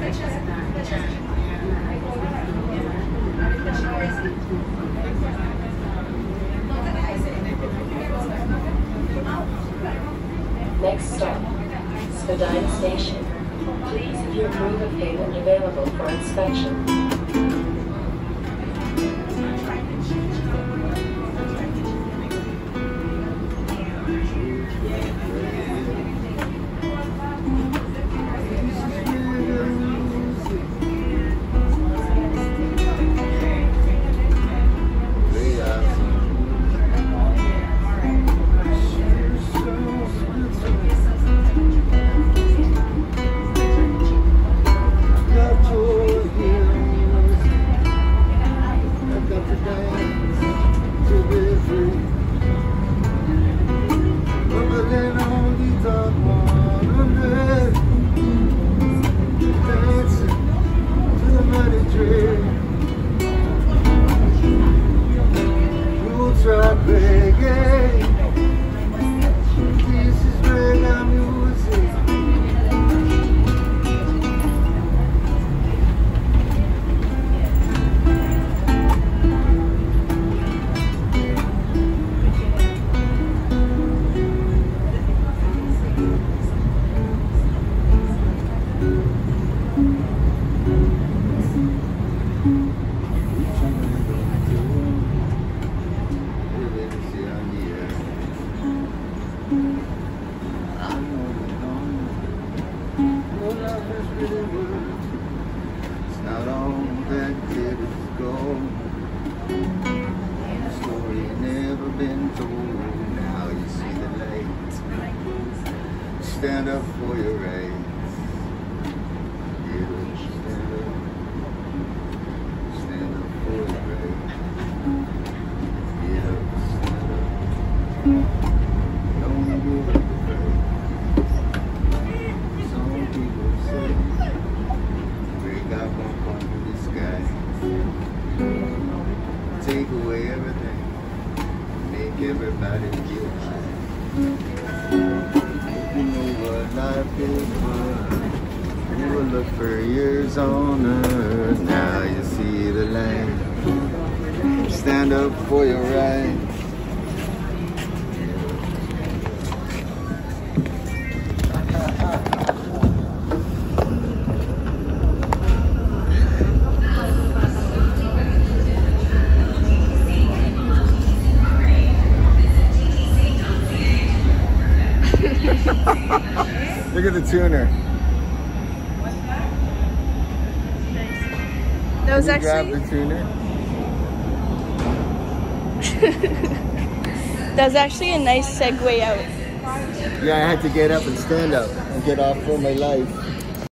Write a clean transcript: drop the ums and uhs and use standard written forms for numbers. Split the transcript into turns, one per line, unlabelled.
Next stop, Spadina Station. Please view proof of payment available for inspection.
It's not all that glitters gold. The story ain't never been told. Now you see the light. Stand up for your rights. Yeah, stand up for your rights. Yeah, stand up. Don't give up. Take away everything, make everybody feel high. You know what life is worth. You will look for years on earth. Now you see the light. Stand up for your rights. Look at the tuner.
That was actually.
Grab the tuner.
That was actually a nice segue out.
Yeah, I had to get up and stand up and get off for my life.